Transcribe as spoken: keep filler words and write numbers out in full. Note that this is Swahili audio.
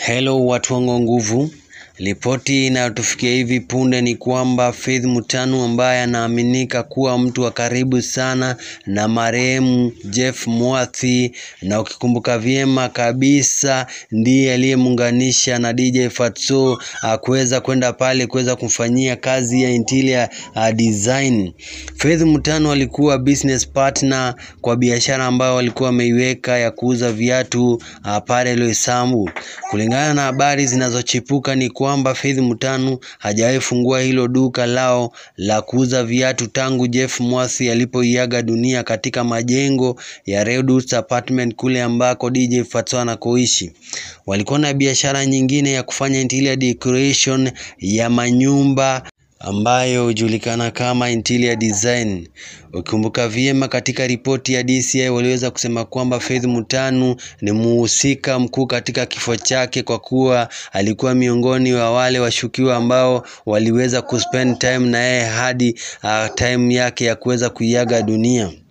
Hello watu wangu nguvu. Ripoti inayotufikia hivi punde ni kwamba Faith Mutanu ambaye anaaminika kuwa mtu wa karibu sana na marehemu Jeff Mwathi, na ukikumbuka vyema kabisa ndiye aliyemuunganisha na D J Fatso kuweza kwenda pale kuweza kumfanyia kazi ya interior uh, design. Faith Mutanu alikuwa business partner kwa biashara ambayo walikuwa wameiweka ya kuuza viatu uh, pale Loisambu. Kulingana na habari zinazochipuka ni kwamba Faith Mutanu hajawahi fungua hilo duka lao la kuuza viatu tangu Jeff Mwathi alipoiaga dunia katika majengo ya Redwood Apartment kule ambako D J Fatso anakoishi. Walikuwa na biashara nyingine ya kufanya interior decoration ya manyumba ambayo hujulikana kama interior design. Ukikumbuka vyema katika ripoti ya D C I waliweza kusema kwamba Faith Mutanu ni muhusika mkuu katika kifo chake, kwa kuwa alikuwa miongoni wa wale washukiwa ambao waliweza kuspend time na yeye hadi uh, time yake ya kuweza kuiaga dunia.